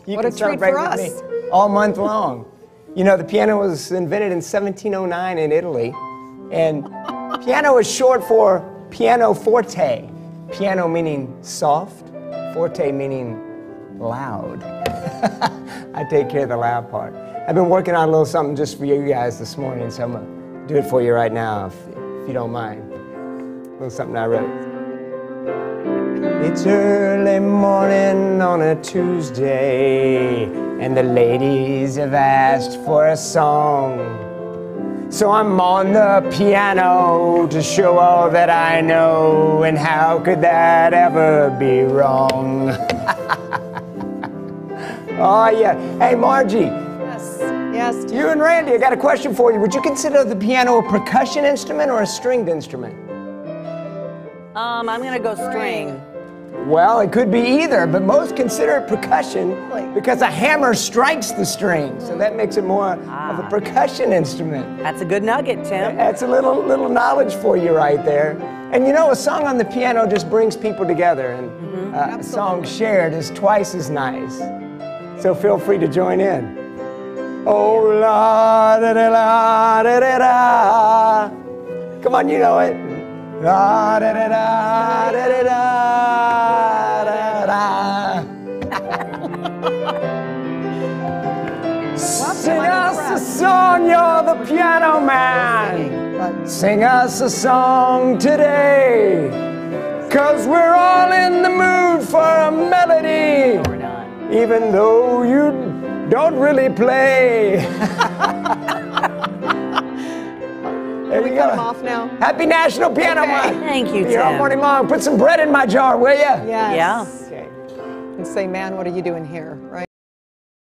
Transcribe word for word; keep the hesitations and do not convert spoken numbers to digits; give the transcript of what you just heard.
You What can a treat celebrate for with us. me all month long. You know, the piano was invented in seventeen oh nine in Italy, and piano is short for pianoforte. Piano meaning soft, forte meaning loud. I take care of the loud part. I've been working on a little something just for you guys this morning, so I'm gonna do it for you right now, if, if you don't mind. A little something I wrote. It's early morning on a Tuesday, and the ladies have asked for a song. So I'm on the piano to show all that I know, and how could that ever be wrong? Oh yeah. Hey Margie. Yes, yes. You and Randy, I got a question for you. Would you consider the piano a percussion instrument or a stringed instrument? Um, I'm gonna go string. Well, it could be either, but most consider it percussion Really? because a hammer strikes the string, so that makes it more Ah. of a percussion instrument. That's a good nugget, Tim. That's a little little knowledge for you right there. And you know, a song on the piano just brings people together, and Mm-hmm. uh, a song shared is twice as nice. So feel free to join in. Oh la da da la da da da. Come on, you know it. La da da da da da da da. Sing us a song, you're the piano man. Sing us a song today, 'cause we're all in the mood for a melody, We're not. even though you don't really play. There Can we you cut go. him off now? Happy National Piano Okay. Month. Thank you, Here all Tim. morning long. Put some bread in my jar, will ya? Yes. Yeah. Okay. And say, man, what are you doing here, right?